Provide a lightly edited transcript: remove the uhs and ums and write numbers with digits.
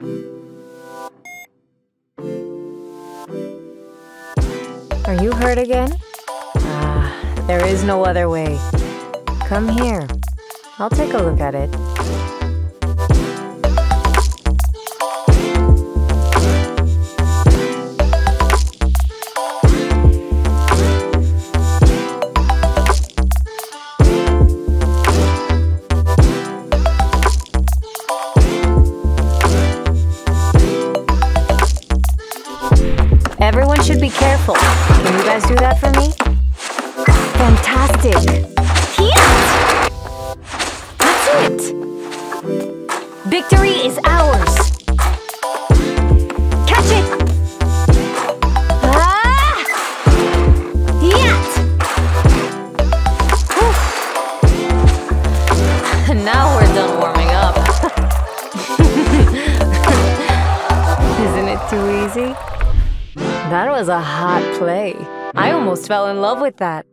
Are you hurt again? Ah, there is no other way. Come here. I'll take a look at it. Everyone should be careful. Can you guys do that for me? Fantastic! Yes! That's it! Victory is ours! Catch it! Ah! Yet! Now we're done warming up. Isn't it too easy? That was a hot play. I almost fell in love with that.